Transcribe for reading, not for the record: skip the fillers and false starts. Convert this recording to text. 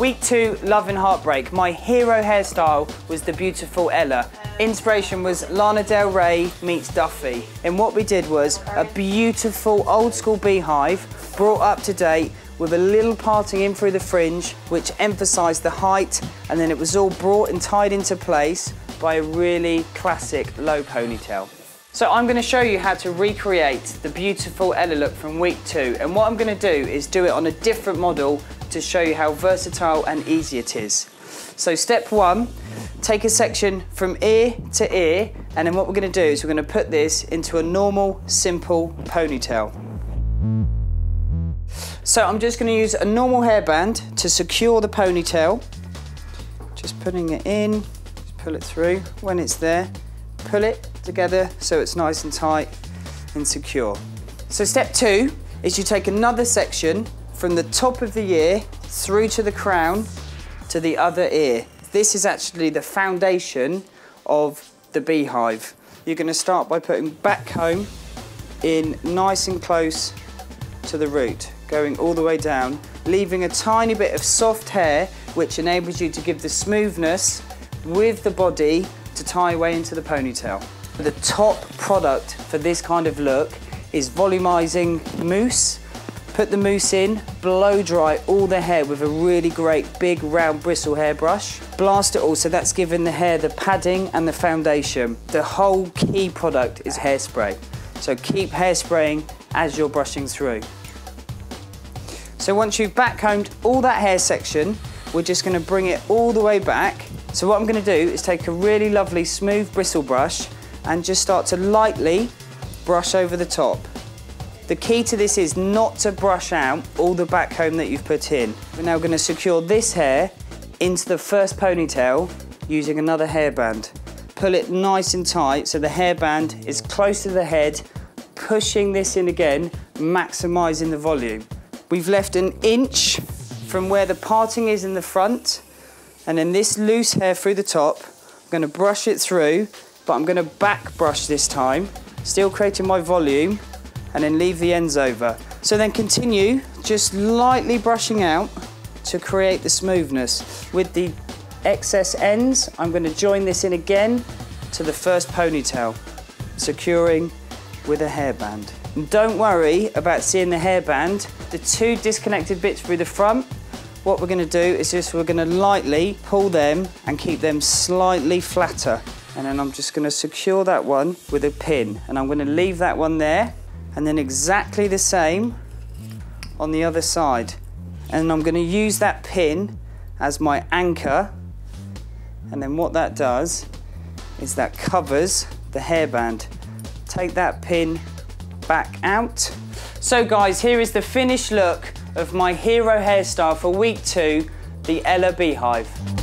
Week 2, Love and Heartbreak. My hero hairstyle was the beautiful Ella. Inspiration was Lana Del Rey meets Duffy. And what we did was a beautiful old school beehive, brought up to date with a little parting in through the fringe, which emphasised the height, and then it was all brought and tied into place by a really classic low ponytail. So I'm going to show you how to recreate the beautiful Ella look from week 2, and what I'm going to do is do it on a different model to show you how versatile and easy it is. So step 1, take a section from ear to ear, and then what we're going to do is we're going to put this into a normal, simple ponytail. So I'm just going to use a normal hairband to secure the ponytail. Just putting it in, just pull it through. When it's there, pull it together so it's nice and tight and secure. So step 2 is you take another section from the top of the ear through to the crown to the other ear. This is actually the foundation of the beehive. You're going to start by putting back comb in nice and close to the root, going all the way down, leaving a tiny bit of soft hair which enables you to give the smoothness with the body to tie away into the ponytail. The top product for this kind of look is volumizing mousse. Put the mousse in, blow dry all the hair with a really great big round bristle hairbrush. Blast it all, so that's giving the hair the padding and the foundation. The whole key product is hairspray. So keep hairspraying as you're brushing through. So once you've backcombed all that hair section, we're just going to bring it all the way back. So what I'm going to do is take a really lovely smooth bristle brush and just start to lightly brush over the top. The key to this is not to brush out all the backcomb that you've put in. We're now going to secure this hair into the first ponytail using another hairband. Pull it nice and tight so the hairband is close to the head, pushing this in again, maximising the volume. We've left an inch from where the parting is in the front, and then this loose hair through the top, I'm going to brush it through, but I'm going to back brush this time, still creating my volume, and then leave the ends over. So then continue just lightly brushing out to create the smoothness. With the excess ends, I'm going to join this in again to the first ponytail, securing with a hairband. And don't worry about seeing the hairband, the two disconnected bits through the front. What we're going to do is just we're going to lightly pull them and keep them slightly flatter. And then I'm just going to secure that one with a pin. And I'm going to leave that one there. And then exactly the same on the other side. And I'm going to use that pin as my anchor. And then what that does is that covers the hairband. Take that pin back out. So guys, here is the finished look of my hero hairstyle for week 2, the Ella Beehive.